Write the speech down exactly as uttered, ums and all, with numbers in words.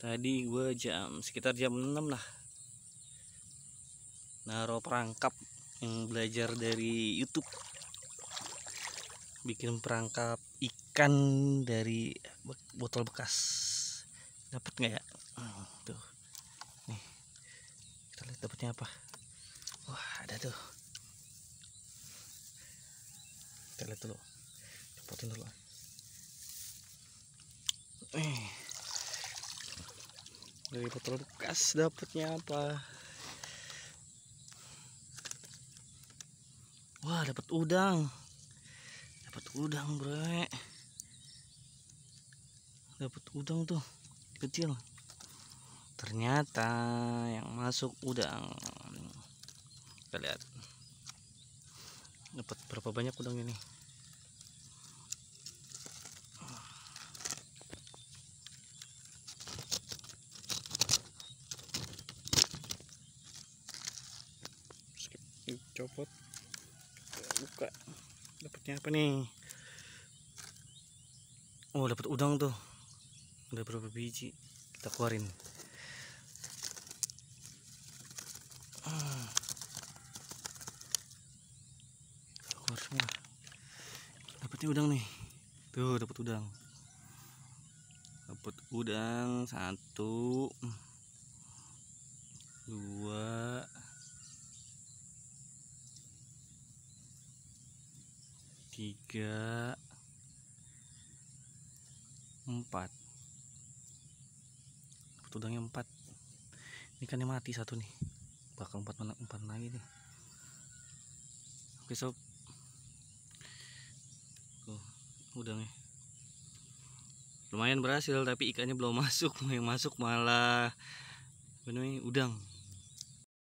Tadi gue jam sekitar jam enam lah naro perangkap yang belajar dari YouTube, bikin perangkap ikan dari botol bekas. Dapat nggak ya? Hmm, tuh nih, kita lihat dapatnya apa. Wah, ada tuh, kita lihat dulu, copotin dulu. Eh, dari botol bekas dapatnya apa? Wah, dapat udang. Dapat udang, bre. Dapat udang tuh, kecil. Ternyata yang masuk udang. Kita lihat. Dapat berapa banyak udang ini? Copot, buka, dapatnya apa nih? Oh, dapat udang tuh. Ada berapa biji? Kita keluarin. Hmm. Keluar semua. Dapatnya udang nih. Tuh, dapat udang. Dapat udang satu, dua, tiga, empat. Dapat udangnya empat. Ini kan mati satu nih. Bakal empat empat lagi nih. Oke sob. Tuh, udangnya. Lumayan berhasil, tapi ikannya belum masuk. Yang masuk malah bener udang.